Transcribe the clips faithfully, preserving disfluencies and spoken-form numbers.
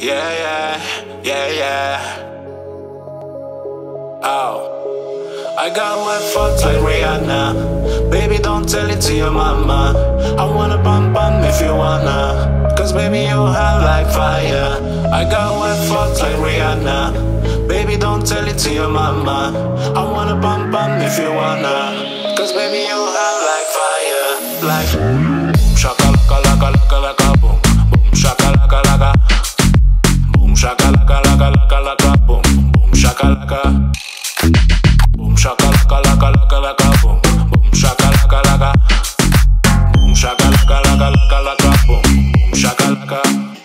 Yeah, yeah, yeah, yeah. Oh, I got wet fucked like Rihanna. Baby, don't tell it to your mama. I wanna bum bum if you wanna, cause baby, you hot like fire. I got wet fucked like Rihanna. Baby, don't tell it to your mama. I wanna bum bum if you wanna, cause baby, you hot like fire. Like boom shakalaka laka laka laka boom. Boom shakalaka laka. Boom shakalaka laka laka laka boom. Boom shakalaka. Boom shakalaka laka laka laka boom. Boom shakalaka laka. Boom shakalaka laka laka laka boom. Boom shakalaka.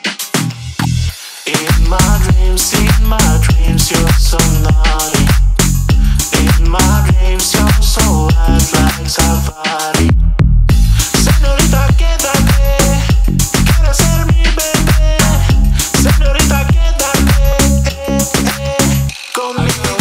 In my dreams, in my dreams, you're so naughty. In my dreams, you're so hot like safari. Señorita, quédate, quieres ser mi bebé. Señorita, quédate, eh, eh, conmigo.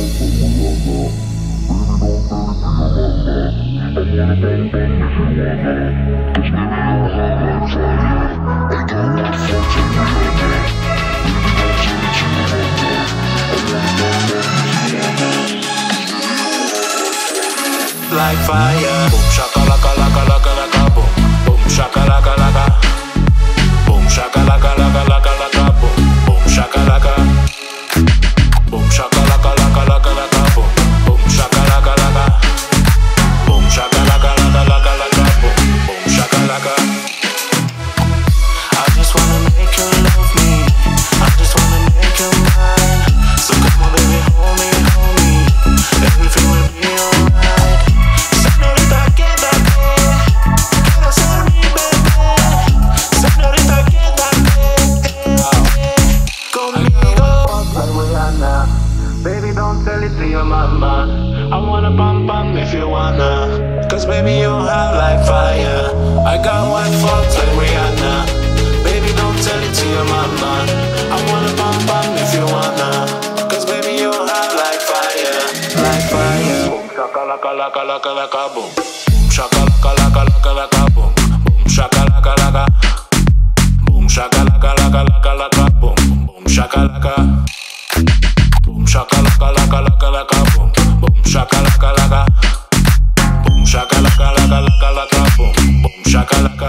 Like fire. Boom shakalaka laka laka laka boom. Boom shakalaka laka. Boom shakalaka laka laka laka boom. Boom shakalaka. Boom shakalaka laka laka laka boom. Boom shakalaka laka. Boom shakalaka laka laka laka boom. Boom shakalaka. I just wanna make you love me. I just wanna make you mine. So come on baby, hold me, hold me. Everything will be alright. Señorita, quédate, quieres ser mi bebé. Señorita, quédate, eh, conmigo. Baby, don't tell it to your mama. I wanna bum bum if you wanna, cause baby, you hot like fire. I got one fucked like Rihanna. Baby, don't tell it to your mama. I wanna bum bum if you wanna, cause baby, you hot like fire. Like fire. Boom shakalaka laka laka laka boom. Boom shakalaka laka laka laka boom. Boom shakalaka laka. Boom shakalaka laka laka laka boom. Boom shakalaka. Boom shakalaka laka laka laka boom. Boom shakalaka laka. Boom shakalaka laka laka laka boom. Boom shakalaka.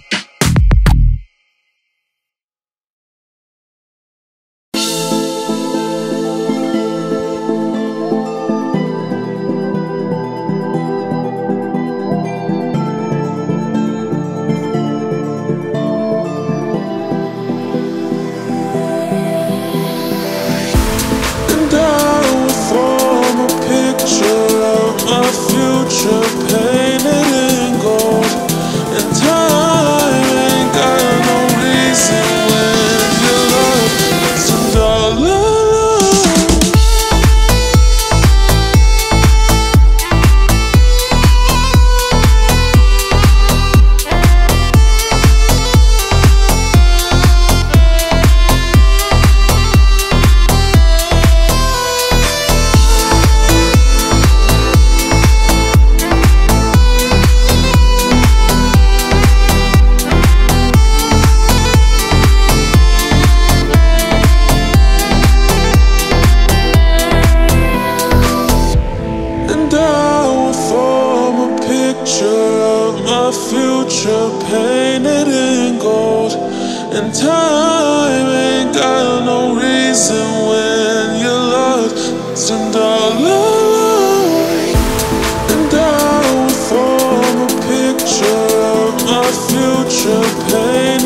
Future painted in gold, and time ain't got no reason when you're lost and all alone. And I will form a picture of my future painted